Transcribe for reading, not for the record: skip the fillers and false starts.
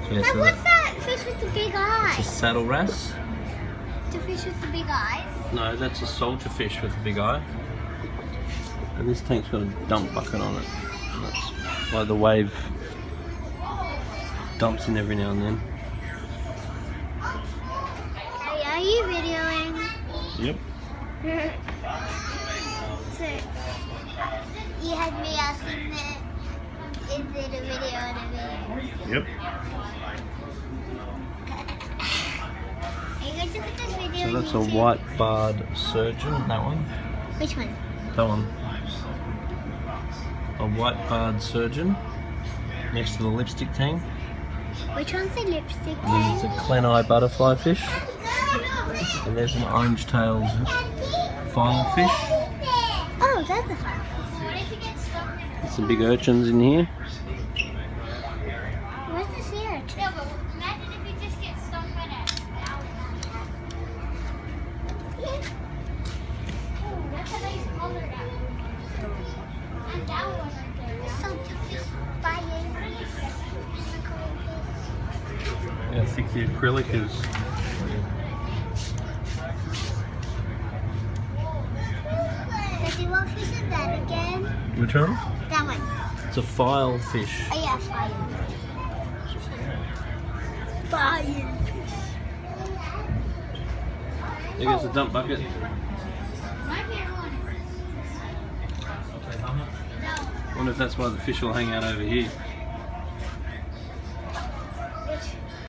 Yeah, Hey, what's that fish with the big it's a eyes? saddle wrasse. The fish with the big eyes? No, that's a soldier fish with a big eye. And this tank's got a dump bucket on it. And that's why the wave dumps in every now and then. Hey, are you videoing? Yep. So, you had me asking that, is it a video and a video? Yep. Are you going to put this video So on that's a YouTube? white-barred surgeon, that one. Which one? That one. A white-barred surgeon next to the lipstick tank. Which one's the lipstick And then there's tank? a Clen-eye butterfly fish. And there's an orange-tailed filefish. Oh, that's a file. There's some big urchins in here. What's the sea urchin? No, but imagine if you just get stung by that. Oh, that's a nice color now. And that one right there. So just buying. Yeah, I think the acrylic is. Daddy, what fish is that again? Which one? That one. It's a file fish. Oh yeah, fire. Fire. There goes the dump bucket. My favorite one. I wonder if that's why the fish will hang out over here.